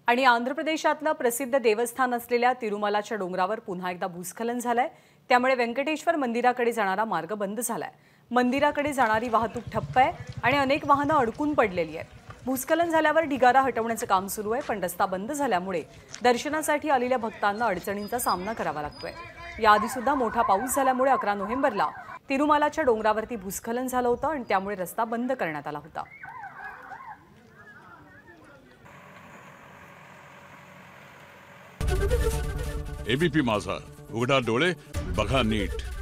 आणि आंध्र प्रदेशातलं प्रसिद्ध देवस्थान असलेल्या तिरुमलाच्या डोंगरावर पुन्हा एकदा भूस्खलन झालंय। त्यामुळे व्यंकटेश्वर मंदिराकडे जाणारा मार्ग बंद झालाय। मंदिराकडे जाणारी वाहतूक ठप्प आहे आणि अनेक वाहनं अडकून पडलेली आहेत। भूस्खलन झाल्यावर ढिगारा हटवण्याचं काम सुरू आहे, पण रस्ता बंद झाल्यामुळे दर्शनासाठी आलेल्या भक्तांना अडचणींचा सामना करावा लागतोय। याआधी सुद्धा मोठा पाऊस झाल्यामुळे 11 नोव्हेंबरला तिरुमलाच्या डोंगरावरती भूस्खलन झालं होतं आणि त्यामुळे रस्ता बंद करण्यात आला होता। एबीपी माझा, उघडा डोळे बघा नीट।